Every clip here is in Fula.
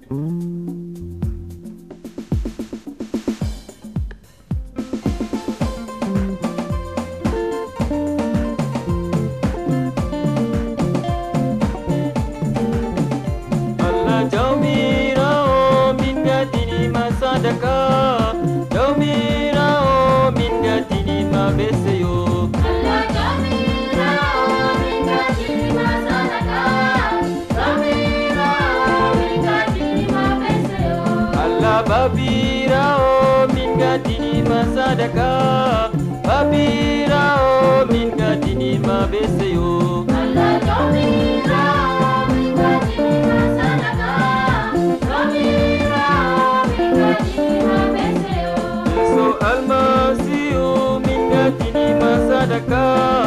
Sadaka, Jamira, oh, mingatini ma beseyo. Allah Jamira, oh, mingatini ma sadaka. Jamira, oh, mingatini ma beseyo. Allah Babira, oh, mingatini ma sadaka. Babira, oh, mingatini ma beseyo. Allah Jamira, oh, mingatini ma sadaka. Jamira, Almasiu min gatini ma sadaka,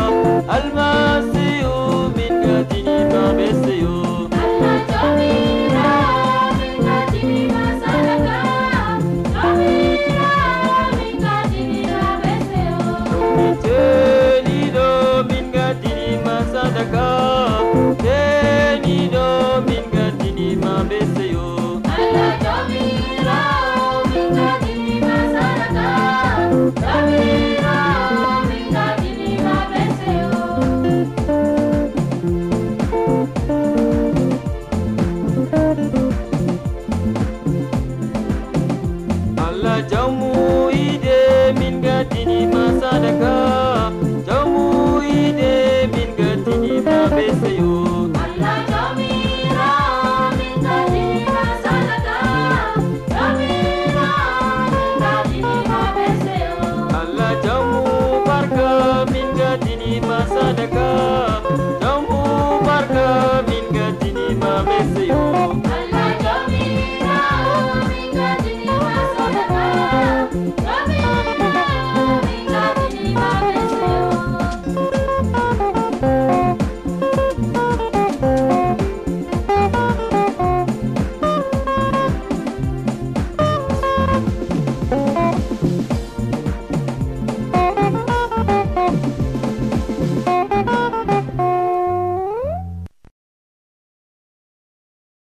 Almasiu min gatini ma beseyo. Allah Jamira, min gatini ma sadaka, Jamira, min gatini ma beseyo. Tenido min gatini ma sadaka, Tenido min gatini ma beseyo. Allah Jamira, min gatini ma sadaka, Jamira, min gatini ma beseyo. Allah jamu ide min gatini ma sadaka, jamu ide min gatini ma beseyo. Allah Jamira, min gatini ma sadaka, Jamira, min gatini ma beseyo. Allah jamu barka min gatini ma sadaka, jamu barka min gatini ma beseyo.